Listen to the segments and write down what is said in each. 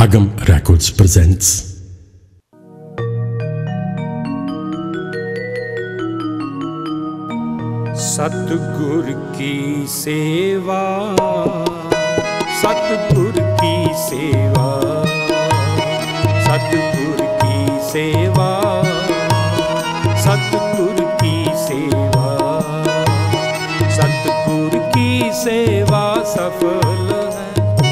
Agam Records presents सतगुर की सेवा, सतगुर की सेवा, सतगुर की सेवा, सतगुर की सेवा, सतगुर की सेवा सफल है।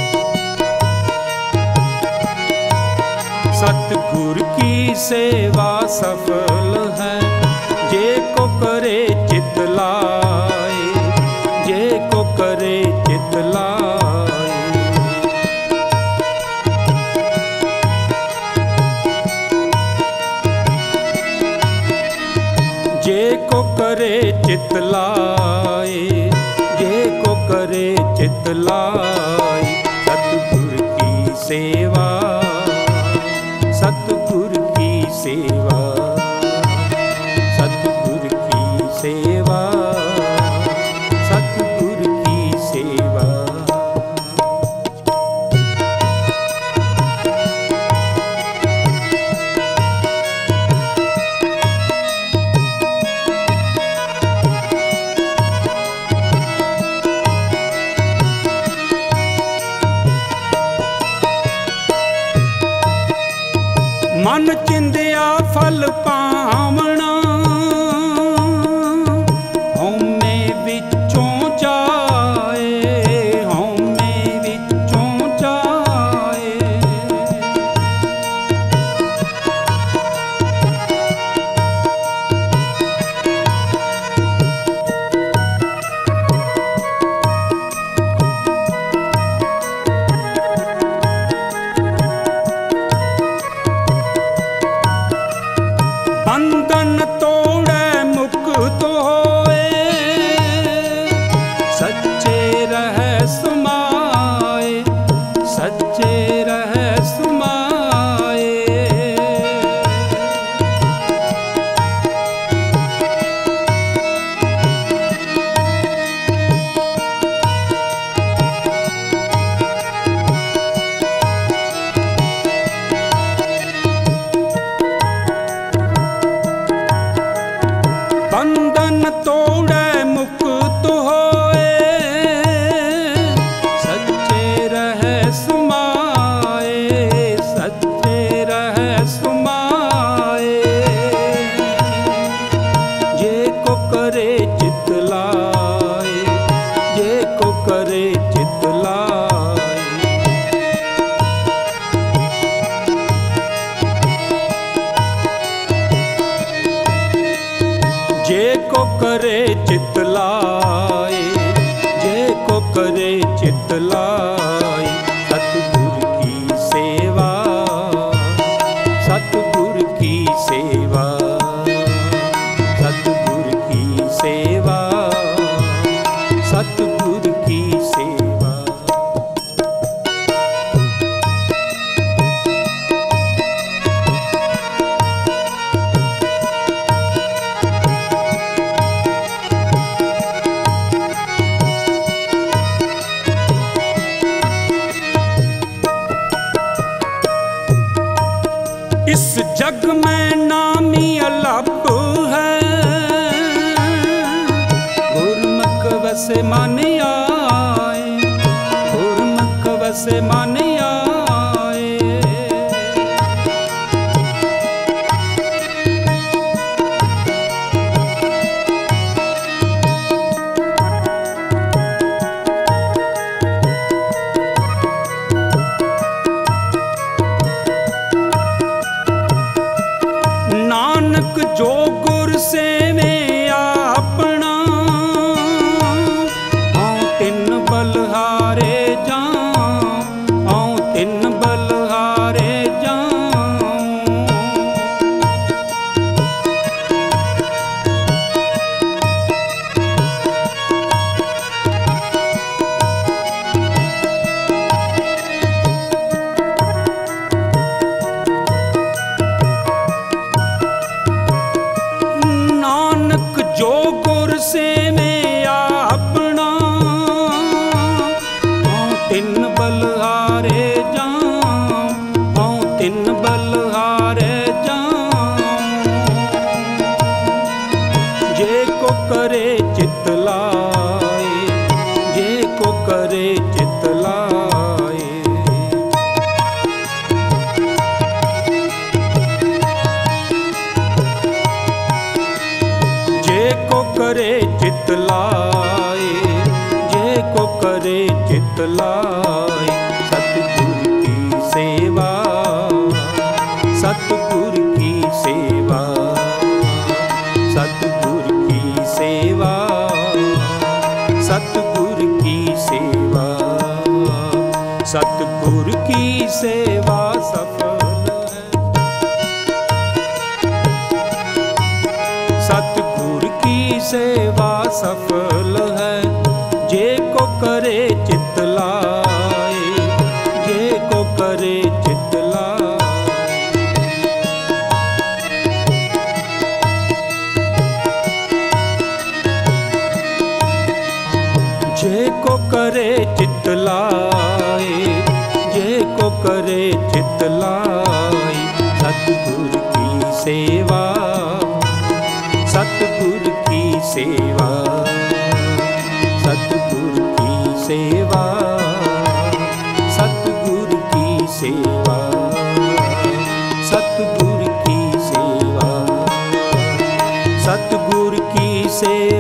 सतगुर की सेवा सफल है, जे को करे चित लाए, जे को करे चित लाए। जे को करे चित लाए, जे को करे चित लाए। सतगुर की सेवा, सतगुर की सेवा, सतगुर की सेवा, सतगुर की सेवा। मन चिंदिया फल पावना, हौमे विचों जाए, हौमे विचों जाए। बंधन तोड़े मुक्त होए, सच्चे रह समाए, सच्चे रह समाए। बंधन तोड़े मुक्त होए, सच्चे रह समाए, सच्चे रह समाए। जे को करे चित लाए, जे को करे चित लाए। जे को करे चित लाए, जे को करे चित लाए। सतगुर की सेवा, सतगुर की सेवा, सतगुर की सेवा, सतगुर की सेवा। इस जग में नामी अलप है, गुरमुख वसे मन आए, गुरमुख वसे मन आए। नानक जो गुर सेवे अपना, हाँ तिन बलहारे जाऊं, करे चित लाए, जे को करे चित लाए। सतगुर की सेवा, सतगुर की सेवा, सतगुर की सेवा, सतगुर की सेवा, सतगुर की सेवा सफल है। सतगुर की सेवा सफल है, जे को करे चित लाए, जे को करे चित लाए। जे को करे चित लाए, जे को करे चित लाए। सतगुर की सेवा, सतगुर की सेवा, सतगुर की सेवा, सतगुर की सेवा, सतगुर की सेवा, सतगुर की सेवा।